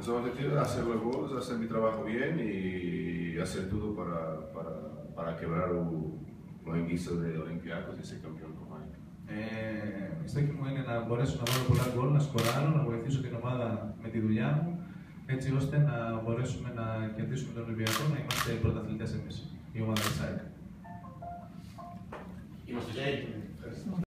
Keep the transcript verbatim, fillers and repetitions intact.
yo quiero hacer los gols, hacer mi trabajo bien y hacer todo para, para, para quebrar los enguisos de Olympiacos y ser campeón con Mike. Ε, η στόχη μου είναι να μπορέσω να βάλω πολλά γκολ, να σκοράρω, να βοηθήσω την ομάδα με τη δουλειά μου, έτσι ώστε να μπορέσουμε να κερδίσουμε τον Ολυμπιακό, να είμαστε πρωταθλητές εμείς, η ομάδα της ΑΕΚ. Είμαστε και έτοιμοι.